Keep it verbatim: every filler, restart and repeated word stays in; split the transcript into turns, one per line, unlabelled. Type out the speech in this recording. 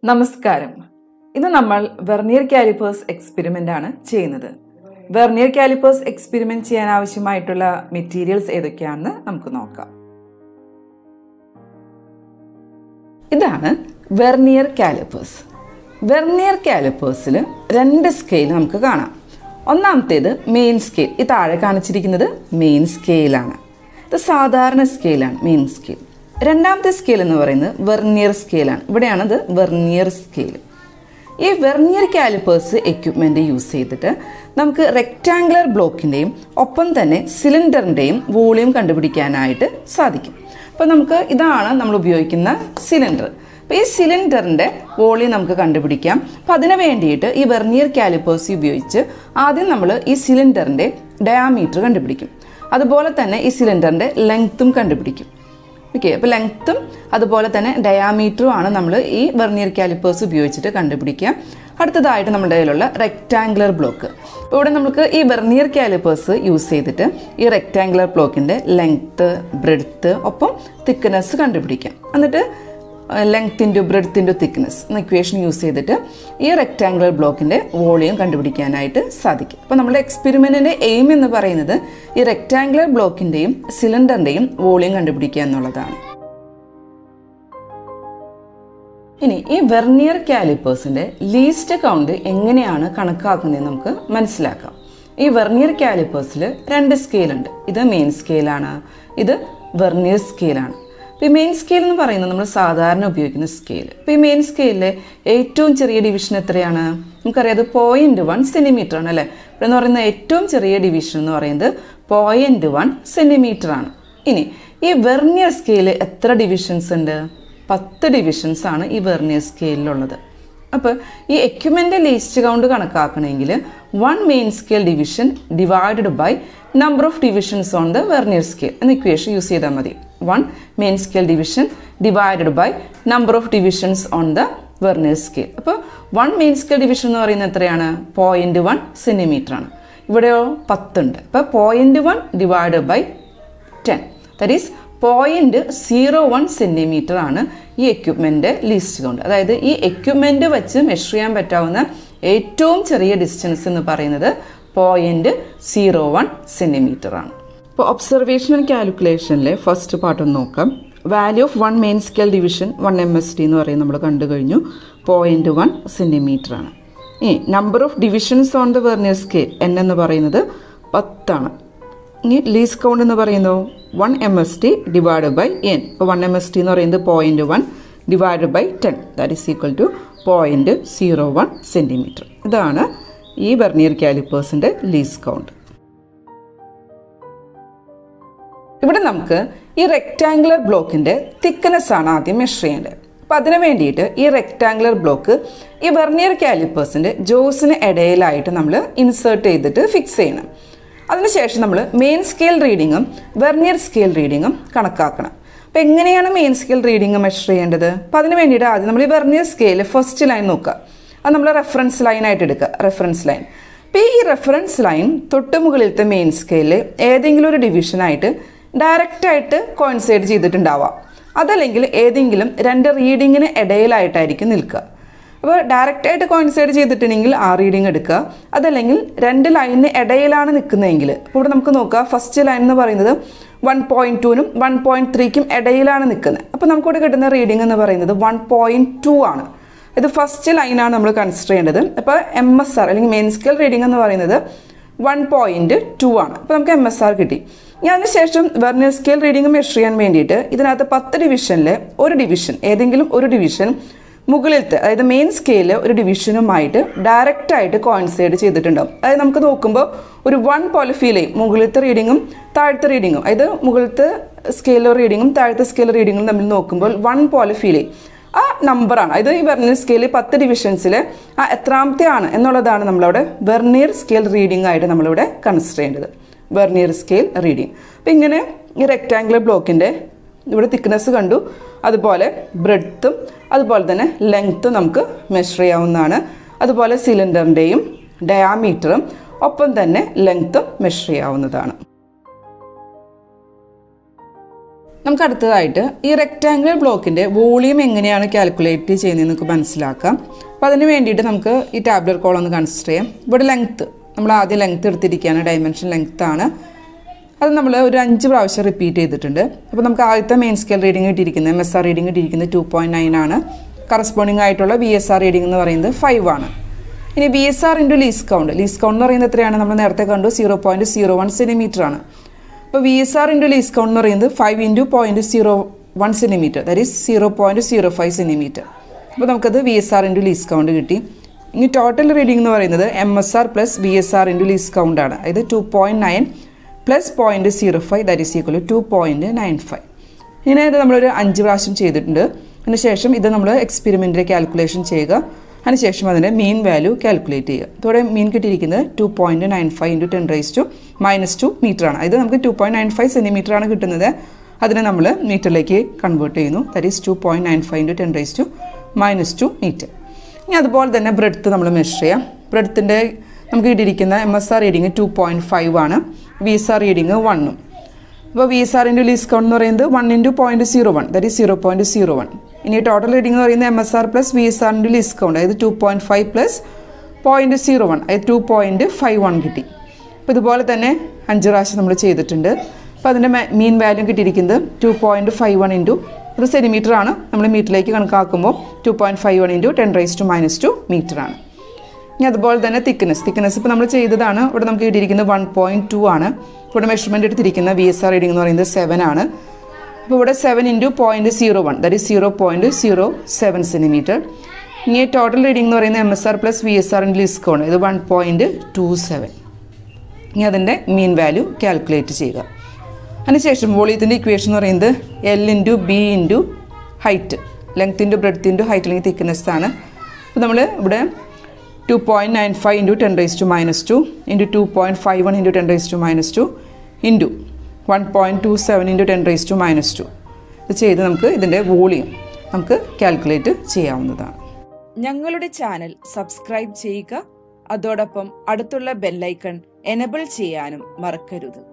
നമസ്കാരം. ഇന്ന് നമ്മൾ വെർനിയർ കാലിപ്പേഴ്സ് എക്സ്പെരിമെന്റ് ആണ് ചെയ്യുന്നത്. വെർനിയർ കാലിപ്പേഴ്സ് എക്സ്പെരിമെന്റ് ചെയ്യാൻ ആവശ്യമായിട്ടുള്ള മെറ്റീരിയൽസ് ഏതൊക്കെയാണെന്ന് നമുക്ക് നോക്കാം. ഇതാണ് വെർനിയർ കാലിപ്പേഴ്സ്. വെർനിയർ കാലിപ്പേഴ്സിൽ രണ്ട് സ്കെയിൽ നമുക്ക് കാണാം. ഒന്നാമത്തേത് മെയിൻ സ്കെയിൽ. ഈ താഴെ കാണിച്ചിരിക്കുന്നത് മെയിൻ സ്കെയിലാണ്. ഇത് സാധാരണ സ്കെയിലാണ്, മെയിൻ സ്കെയിൽ. രണ്ടാമത്തെ സ്കെയിൽ എന്ന് പറയുന്നത് വെർനിയർ സ്കെയിലാണ്. ഇവിടെയാണത് വെർനിയർ സ്കെയിൽ. ഈ വെർനിയർ കാലിപ്പേഴ്സ് എക്യുപ്മെൻറ്റ് യൂസ് ചെയ്തിട്ട് നമുക്ക് റെക്റ്റാങ്കുലർ ബ്ലോക്കിൻ്റെയും ഒപ്പം തന്നെ സിലിണ്ടറിൻ്റെയും വോളിയം കണ്ടുപിടിക്കാനായിട്ട് സാധിക്കും. അപ്പോൾ നമുക്ക് ഇതാണ് നമ്മൾ ഉപയോഗിക്കുന്ന സിലിണ്ടർ. അപ്പോൾ ഈ സിലിണ്ടറിൻ്റെ വോളിയം നമുക്ക് കണ്ടുപിടിക്കാം. അപ്പോൾ അതിന് വേണ്ടിയിട്ട് ഈ വെർനിയർ കാലിപ്പേഴ്സ് ഉപയോഗിച്ച് ആദ്യം നമ്മൾ ഈ സിലിണ്ടറിൻ്റെ ഡയാമീറ്റർ കണ്ടുപിടിക്കും. അതുപോലെ തന്നെ ഈ സിലിണ്ടറിൻ്റെ ലെങ്ത്തും കണ്ടുപിടിക്കും. ഓക്കെ, അപ്പോൾ ലെങ്ത്തും അതുപോലെ തന്നെ ഡയാമീറ്ററും ആണ് നമ്മൾ ഈ വെർനിയർ കാലിപ്പേഴ്സ് ഉപയോഗിച്ചിട്ട് കണ്ടുപിടിക്കുക. അടുത്തതായിട്ട് നമ്മുടെ കയ്യിലുള്ള റെക്റ്റാങ്കുലർ ബ്ലോക്ക്. അപ്പോൾ ഇവിടെ നമുക്ക് ഈ വെർനിയർ കാലിപ്പേഴ്സ് യൂസ് ചെയ്തിട്ട് ഈ റെക്റ്റാങ്കുലർ ബ്ലോക്കിൻ്റെ ലെങ്ത്ത്, ബ്രെഡ്ത്ത് ഒപ്പം തിക്നെസ് കണ്ടുപിടിക്കാം. എന്നിട്ട് length into breadth into thickness എന്ന ഇക്വേഷൻ യൂസ് ചെയ്തിട്ട് ഈ റെക്റ്റാങ്കുലർ ബ്ലോക്കിൻ്റെ വോളിയം കണ്ടുപിടിക്കാനായിട്ട് സാധിക്കും. അപ്പോൾ നമ്മുടെ എക്സ്പെരിമെൻറ്റിൻ്റെ എയിം എന്ന് പറയുന്നത് ഈ റെക്റ്റാങ്കുലർ ബ്ലോക്കിൻ്റെയും സിലിണ്ടറിൻ്റെയും വോളിയം കണ്ടുപിടിക്കുക എന്നുള്ളതാണ്. ഇനി ഈ വെർനിയർ കാലിപ്പേഴ്സിൻ്റെ ലീസ്റ്റ് കൗണ്ട് എങ്ങനെയാണ് കണക്കാക്കുന്നതെന്ന് നമുക്ക് മനസ്സിലാക്കാം. ഈ വെർനിയർ കാലിപ്പേഴ്സിൽ രണ്ട് സ്കെയിലുണ്ട്. ഇത് മെയിൻ സ്കെയിലാണ്, ഇത് വെർനിയർ സ്കെയിലാണ്. ഇപ്പോൾ ഈ മെയിൻ സ്കെയിൽ എന്ന് പറയുന്നത് നമ്മൾ സാധാരണ ഉപയോഗിക്കുന്ന സ്കെയിൽ. ഇപ്പോൾ ഈ മെയിൻ സ്കെയിലിലെ ഏറ്റവും ചെറിയ ഡിവിഷൻ എത്രയാണ്? നമുക്കറിയാം, അത് പോയിൻറ്റ് വൺ സെൻറ്റിമീറ്റർ ആണ് അല്ലേ. ഇവിടെ എന്ന് പറയുന്ന ഏറ്റവും ചെറിയ ഡിവിഷൻ എന്ന് പറയുന്നത് പോയിൻറ്റ് വൺ സെൻറ്റിമീറ്റർ ആണ്. ഇനി ഈ വെർനിയർ സ്കെയിൽ എത്ര ഡിവിഷൻസ് ഉണ്ട്? പത്ത് ഡിവിഷൻസ് ആണ് ഈ വെർനിയർ സ്കെയിലുള്ളത്. അപ്പോൾ ഈ എക്യുപ്മെൻ്റ് ലീസ്റ്റ് കൗണ്ട് കണക്കാക്കണമെങ്കിൽ one main scale division divided by number of divisions on the vernier scale എന്ന ഇക്വേഷൻ യൂസ് ചെയ്താൽ മതി. One main scale division divided by number of divisions on the vernier scale. അപ്പോൾ one main scale division എന്ന് പറയുന്നത് എത്രയാണ്? Point one centimetre ആണ്. ഇവിടെയോ പത്തുണ്ട്. അപ്പോൾ point one divided by ten, that is point zero one centimetre ആണ് ഈ എക്യുപ്മെൻ്റ് ലീസ്റ്റ് കൗണ്ട്. അതായത് ഈ എക്യുപ്മെൻ്റ് വെച്ച് മെഷർ ചെയ്യാൻ പറ്റാവുന്ന ഏറ്റവും ചെറിയ ഡിസ്റ്റൻസ് എന്ന് പറയുന്നത് പോയിൻറ്റ് സീറോ വൺ സെൻറ്റിമീറ്റർ ആണ്. ഇപ്പോൾ ഒബ്സർവേഷണൽ കാൽക്കുലേഷനിലെ ഫസ്റ്റ് പാർട്ട് ഒന്ന് നോക്കാം. Value of one main scale division one M S T എന്ന് പറയുന്നത് നമ്മൾ കണ്ടു കഴിഞ്ഞു, പോയിൻറ്റ് വൺ സെൻറ്റിമീറ്റർ ആണ്. ഇനി number of divisions on the vernier scale N എന്ന് പറയുന്നത് പത്താണ്. ഇനി ലീസ്റ്റ് കൗണ്ട് എന്ന് പറയുന്നു one M S T divide by N. ഇപ്പോൾ വൺ എം എസ് ടി എന്ന് പറയുന്നത് point one divide by ten, that is equal to point zero one centimetre. ഇതാണ് ഈ വെർനിയർ കാലിപ്പേഴ്സിൻ്റെ ലീസ്റ്റ് കൗണ്ട്. ഇവിടെ നമുക്ക് ഈ റെക്റ്റാങ്കുലർ ബ്ലോക്കിൻ്റെ തിക്നെസ് ആണ് ആദ്യം മെഷർ ചെയ്യേണ്ടത്. അപ്പോൾ അതിന് വേണ്ടിയിട്ട് ഈ റെക്റ്റാങ്കുലർ ബ്ലോക്ക് ഈ വെർനിയർ കാലിപ്പേഴ്സിൻ്റെ ജോസിന് ഇടയിലായിട്ട് നമ്മൾ ഇൻസേർട്ട് ചെയ്തിട്ട് ഫിക്സ് ചെയ്യണം. അതിനുശേഷം നമ്മൾ മെയിൻ സ്കെയിൽ റീഡിങ്ങും വെർനിയർ സ്കെയിൽ റീഡിങ്ങും കണക്കാക്കണം. അപ്പോൾ എങ്ങനെയാണ് മെയിൻ സ്കെയിൽ റീഡിങ് മെഷർ ചെയ്യേണ്ടത്? അപ്പോൾ അതിന് വേണ്ടിയിട്ട് ആദ്യം നമ്മൾ ഈ വെർനിയർ സ്കെയിൽ ഫസ്റ്റ് ലൈൻ നോക്കുക. അത് നമ്മൾ റെഫറൻസ് ലൈനായിട്ട് എടുക്കുക, റെഫറൻസ് ലൈൻ. അപ്പോൾ ഈ റെഫറൻസ് ലൈൻ തൊട്ട് മുകളിലത്തെ മെയിൻ സ്കെയിലിൽ ഏതെങ്കിലും ഒരു ഡിവിഷനായിട്ട് ഡയറക്റ്റായിട്ട് കോയിൻസൈഡ് ചെയ്തിട്ടുണ്ടാവാം. അതല്ലെങ്കിൽ ഏതെങ്കിലും രണ്ട് റീഡിങ്ങിന് ഇടയിലായിട്ടായിരിക്കും നിൽക്കുക. അപ്പോൾ ഡയറക്റ്റായിട്ട് കോയിൻസൈഡ് ചെയ്തിട്ടുണ്ടെങ്കിൽ ആ റീഡിങ് എടുക്കുക. അതല്ലെങ്കിൽ രണ്ട് ലൈനിന് ഇടയിലാണ് നിൽക്കുന്നതെങ്കിൽ, അപ്പോൾ ഇവിടെ നമുക്ക് നോക്കാം, ഫസ്റ്റ് ലൈൻ എന്ന് പറയുന്നത് വൺ പോയിൻറ്റ് ടുവിനും വൺ പോയിൻറ്റ് ത്രീക്കും ഇടയിലാണ് നിൽക്കുന്നത്. അപ്പോൾ നമുക്കിവിടെ കിട്ടുന്ന റീഡിംഗ് എന്ന് പറയുന്നത് വൺ പോയിൻറ്റ് ടു ആണ്. ഇത് ഫസ്റ്റ് ലൈനാണ് നമ്മൾ കൺസിഡർ ചെയ്യേണ്ടത്. അപ്പോൾ എം എസ് ആർ അല്ലെങ്കിൽ മെയിൻ സ്കെയിൽ റീഡിംഗ് എന്ന് പറയുന്നത് വൺ പോയിൻറ്റ് ടു ആണ്. അപ്പോൾ നമുക്ക് എം എസ് ആർ കിട്ടി. ഇനി അതിനുശേഷം വെർനിയർ സ്കെയിൽ റീഡിംഗ് മെഷർ ചെയ്യാൻ വേണ്ടിയിട്ട് ഇതിനകത്ത് പത്ത് ഡിവിഷനിൽ ഒരു ഡിവിഷൻ, ഏതെങ്കിലും ഒരു ഡിവിഷൻ മുകളിലത്തെ, അതായത് മെയിൻ സ്കെയിലിൽ ഒരു ഡിവിഷനുമായിട്ട് ഡയറക്റ്റായിട്ട് കോയിൻസൈഡ് ചെയ്തിട്ടുണ്ടാവും. അതായത് നമുക്ക് നോക്കുമ്പോൾ ഒരു വൺ പോലെ ഫീൽ ചെയ്യും. മുകളിലത്തെ റീഡിങ്ങും താഴത്തെ റീഡിങ്ങും, അതായത് മുകളിലത്തെ സ്കെയിൽ റീഡിങ്ങും താഴത്തെ സ്കെയിൽ റീഡിങ്ങും തമ്മിൽ നോക്കുമ്പോൾ വൺ പോലെ ഫീൽ ചെയ്യും. ആ നമ്പറാണ്, അതായത് ഈ വെർനിയർ സ്കെയിൽ പത്ത് ഡിവിഷൻസിൽ ആ എത്രാമത്തെ ആണ് എന്നുള്ളതാണ് നമ്മളവിടെ വെർനിയർ സ്കെയിൽ റീഡിംഗ് ആയിട്ട് നമ്മളിവിടെ കൺസിഡർ ചെയ്യേണ്ടത്, വെർനിയർ സ്കെയിൽ റീഡിംഗ്. അപ്പം ഇങ്ങനെ ഈ റെക്റ്റാങ്കുലർ ബ്ലോക്കിൻ്റെ ഇവിടെ തിക്നെസ് കണ്ടു, അതുപോലെ ബ്രെഡ്ത്തും അതുപോലെ തന്നെ ലെങ്ത്തും നമുക്ക് മെഷർ ചെയ്യാവുന്നതാണ്. അതുപോലെ സിലിണ്ടറിൻ്റെയും ഡയാമീറ്ററും ഒപ്പം തന്നെ ലെങ്ത്തും മെഷർ ചെയ്യാവുന്നതാണ്. നമുക്ക് അടുത്തതായിട്ട് ഈ റെക്റ്റാങ്കുലർ ബ്ലോക്കിൻ്റെ വോളിയം എങ്ങനെയാണ് കാൽക്കുലേറ്റ് ചെയ്യുന്നത് നമുക്ക് മനസ്സിലാക്കാം. അപ്പോൾ അതിന് വേണ്ടിയിട്ട് നമുക്ക് ഈ ടാബുലർ കോളം ഒന്ന് കൺസിഡർ ചെയ്യാം. ഇവിടെ ലെങ്ത്ത് നമ്മൾ ആദ്യം ലെങ്ത്ത് എടുത്തിരിക്കുകയാണ്, ഡയമെൻഷൻ ലെങ്ത്ത് ആണ്. അത് നമ്മൾ ഒരു അഞ്ച് പ്രാവശ്യം റിപ്പീറ്റ് ചെയ്തിട്ടുണ്ട്. അപ്പോൾ നമുക്ക് ആദ്യത്തെ മെയിൻ സ്കെയിൽ റീഡിംഗ് കിട്ടിയിരിക്കുന്നത് എം എസ് ആർ റീഡിംഗ് കിട്ടിയിരിക്കുന്നത് ടു പോയിൻറ്റ് നയൻ ആണ്. കറസ്പോണ്ടിങ് ആയിട്ടുള്ള വി എസ് ആർ റീഡിംഗ് എന്ന് പറയുന്നത് ഫൈവ് ആണ്. ഇനി V S R into least count, least count എന്ന് പറയുന്നത് എത്രയാണ്? നമ്മൾ നേരത്തെ കണ്ടു zero point zero one centimetre ആണ്. അപ്പോൾ V S R into least count എന്ന് പറയുന്നത് five into point zero one centimetre, that is zero point zero five centimetre. അപ്പോൾ നമുക്കത് V S R into least count കിട്ടി. ഇനി ടോട്ടൽ റീഡിംഗ് എന്ന് പറയുന്നത് M S R plus V S R into least count ആണ്. അതായത് two point nine plus point zero five that is equal to point nine five. ഇങ്ങനെ ഇത് നമ്മളൊരു അഞ്ച് പ്രാവശ്യം ചെയ്തിട്ടുണ്ട്. അതിനുശേഷം ഇത് നമ്മൾ എക്സ്പെരിമെൻറ്റിൻ്റെ കാൽക്കുലേഷൻ ചെയ്യുക. അതിനുശേഷം അതിൻ്റെ മീൻ വാല്യൂ കാൽക്കുലേറ്റ് ചെയ്യുക. ഇതോടെ മീൻ കിട്ടിയിരിക്കുന്നത് two point nine five into ten raise to minus two metre ആണ്. ഇത് നമുക്ക് two point nine five centimetre ആണ് കിട്ടുന്നത്. അതിനെ നമ്മൾ മീറ്ററിലേക്ക് കൺവേർട്ട് ചെയ്യുന്നു. That is two point nine five into ten raise to minus two metre. ഇനി അതുപോലെ തന്നെ ബ്രെഡ്ത്ത് നമ്മൾ മെഷർ ചെയ്യാം. ബ്രെഡ്ത്തിൻ്റെ നമുക്ക് കിട്ടിയിരിക്കുന്ന M S R reading two point five ആണ്, വി എസ് ആർ റീഡിങ് വണ്ണും. അപ്പോൾ V S R into least count എന്ന് പറയുന്നത് one into point zero one, that is zero point zero one. ഇനി ടോട്ടൽ റീഡിംഗ് എന്ന് പറയുന്നത് M S R plus V S R into least count, അതായത് two point five plus point zero one, അതായത് two point five one കിട്ടി. അപ്പോൾ ഇതുപോലെ തന്നെ അഞ്ച് പ്രാവശ്യം നമ്മൾ ചെയ്തിട്ടുണ്ട്. അപ്പോൾ അതിൻ്റെ മീൻ വാല്യൂ കിട്ടിയിരിക്കുന്നത് two point five one into, ഇത് സെൻറ്റിമീറ്റർ ആണ്, നമ്മൾ മീറ്ററിലേക്ക് കണക്കാക്കുമ്പോൾ two point five one into ten raise to minus two metre ആണ്. ഇനി അതുപോലെ തന്നെ തിക്നെസ് തിക്നെസ് ഇപ്പോൾ നമ്മൾ ചെയ്തതാണ്. ഇവിടെ നമുക്ക് കിട്ടിയിരിക്കുന്നത് വൺ പോയിൻറ്റ് ടു ആണ്. ഇവിടെ മെഷർമെൻറ്റ് എടുത്തിരിക്കുന്ന വി എസ് ആർ റീഡിംഗ് എന്ന് പറയുന്നത് സെവൻ ആണ്. അപ്പോൾ ഇവിടെ seven into point zero one, that is zero point zero seven centimetre. ഇനി ടോട്ടൽ റീഡിംഗ് എന്ന് പറയുന്നത് M S R plus V S R in least count, ഇത് വൺ പോയിൻറ്റ് ടു സെവൻ. ഇനി അതിൻ്റെ മീൻ വാല്യൂ കാൽക്കുലേറ്റ് ചെയ്യുക. അതിനുശേഷം വോളിയത്തിൻ്റെ equation എന്ന് പറയുന്നത് L into B into height, length into breadth into height അല്ലെങ്കിൽ തിക്നെസ് ആണ്. അപ്പോൾ നമ്മൾ ഇവിടെ two point nine five into ten raise to minus two into two point five one into ten raise to minus two into one point two seven into ten raise to minus two. ഇത് ചെയ്ത് നമുക്ക് ഇതിൻ്റെ volume നമുക്ക് calculate ചെയ്യാവുന്നതാണ്.
ഞങ്ങളുടെ channel subscribe ചെയ്യുക. അതോടൊപ്പം അടുത്തുള്ള ബെല്ലൈക്കൺ എനബിൾ ചെയ്യാനും മറക്കരുത്.